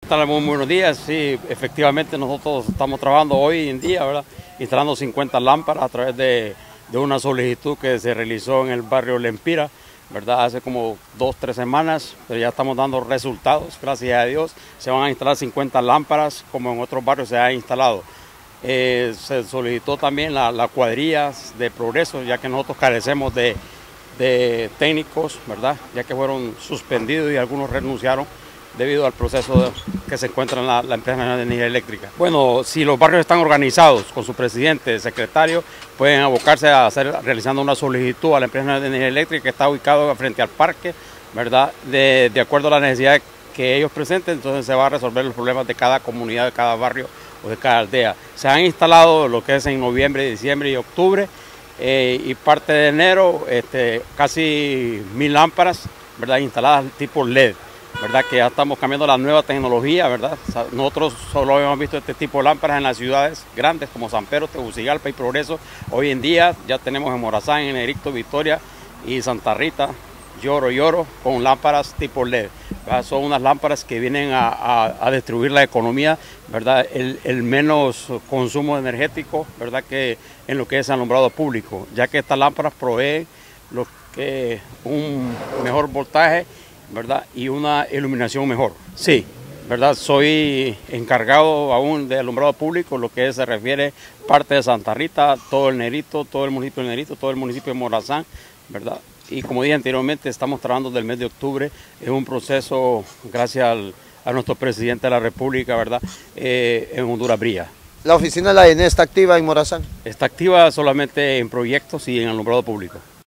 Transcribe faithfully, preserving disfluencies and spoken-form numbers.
Tal, muy buenos días. Sí, efectivamente nosotros estamos trabajando hoy en día, ¿verdad? Instalando cincuenta lámparas a través de, de una solicitud que se realizó en el barrio Lempira, ¿verdad? Hace como dos, tres semanas, pero ya estamos dando resultados, gracias a Dios. Se van a instalar cincuenta lámparas como en otros barrios se ha instalado. Eh, se solicitó también la, la cuadrilla de progreso, ya que nosotros carecemos de, de técnicos, ¿verdad? Ya que fueron suspendidos y algunos renunciaron debido al proceso que se encuentra en la, la empresa nacional de energía eléctrica. Bueno, si los barrios están organizados con su presidente, secretario, pueden abocarse a hacer realizando una solicitud a la empresa nacional de energía eléctrica que está ubicado frente al parque, ¿verdad? De, de acuerdo a la necesidad que ellos presenten, entonces se va a resolver los problemas de cada comunidad, de cada barrio o de cada aldea. Se han instalado lo que es en noviembre, diciembre y octubre eh, y parte de enero este, casi mil lámparas, ¿verdad? Instaladas tipo L E D. ¿Verdad? Que ya estamos cambiando la nueva tecnología, ¿verdad? Nosotros solo habíamos visto este tipo de lámparas en las ciudades grandes como San Pedro, Tegucigalpa y Progreso. Hoy en día ya tenemos en Morazán, en Edicto, Victoria y Santa Rita, Lloro, Lloro, con lámparas tipo L E D. ¿Verdad? Son unas lámparas que vienen a, a, a distribuir la economía, ¿verdad? El, el menos consumo energético, ¿verdad? Que en lo que es alumbrado público, ya que estas lámparas proveen lo que un mejor voltaje, ¿verdad? Y una iluminación mejor. Sí, ¿verdad? Soy encargado aún de alumbrado público, lo que se refiere parte de Santa Rita, todo el Negrito, todo el municipio del Negrito, todo el municipio de Morazán, ¿verdad? Y como dije anteriormente, estamos trabajando desde el mes de octubre, es un proceso, gracias al, a nuestro presidente de la República, ¿verdad? Eh, en Honduras brilla. ¿La oficina de la E N E está activa en Morazán? Está activa solamente en proyectos y en alumbrado público.